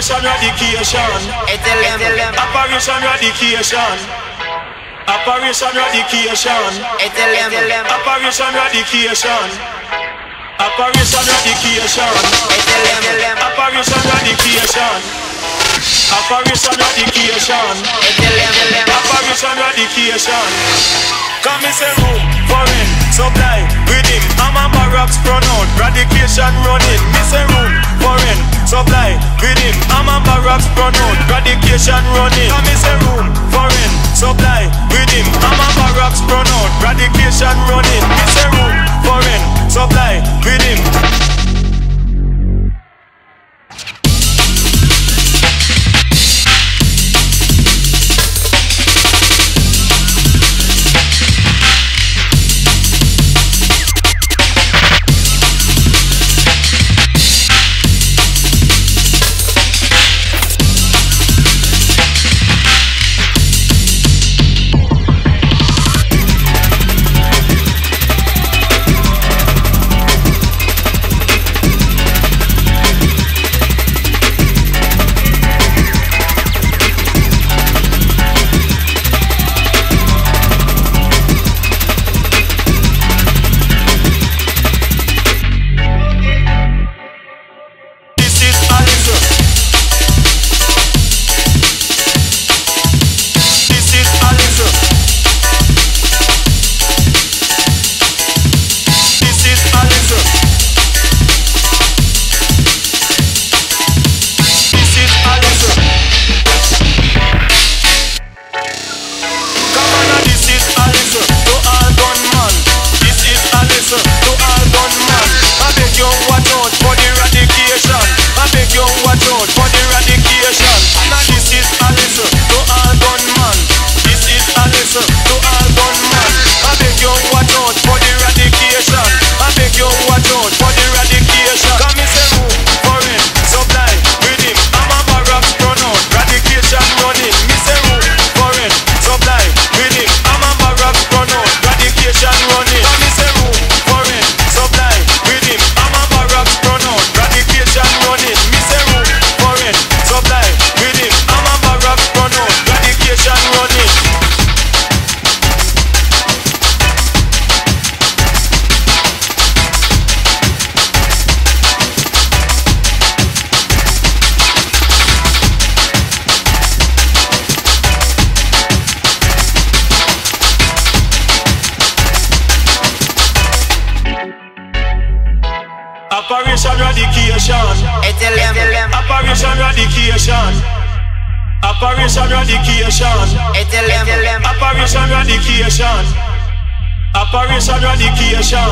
Operation Radication. Operation Radication. Operation Radication. Operation Radication. Operation Radication. Operation Radication. Operation Radication. Operation Radication. Come in say room, foreign, supply, with him. I'm a barracks pronoun, radication running. Me say room, foreign, supply, with him. I'm a barracks pronoun, radication running. Come in say room, foreign, supply, with him. I'm a barracks pronoun, radication running. Me say room, foreign, supply, with him. Operation Radication. Operation Radication. Operation Radication. Operation Radication. Operation Radication.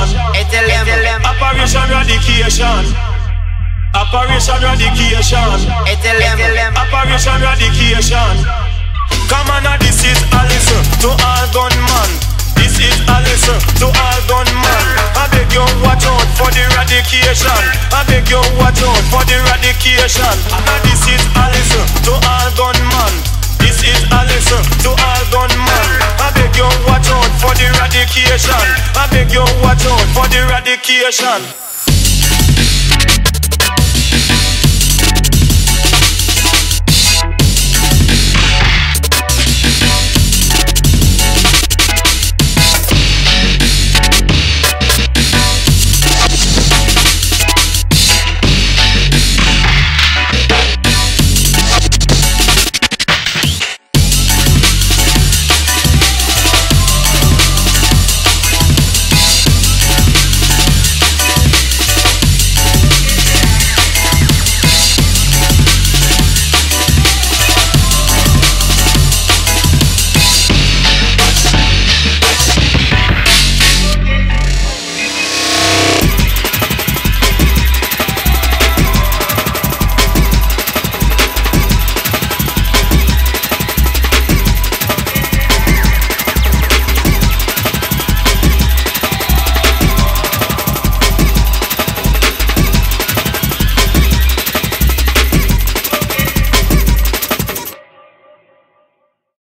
Operation Radication. Operation Radication. Operation Radication. Come on, this is Alice to all gunman. This is Alice to all gunman. I beg you watch out for the radication. I beg you watch out for the radication. This is Alice to all gunman. This is Alice to all gunman. I beg you watch out for the radication. I beg you watch out for the radication.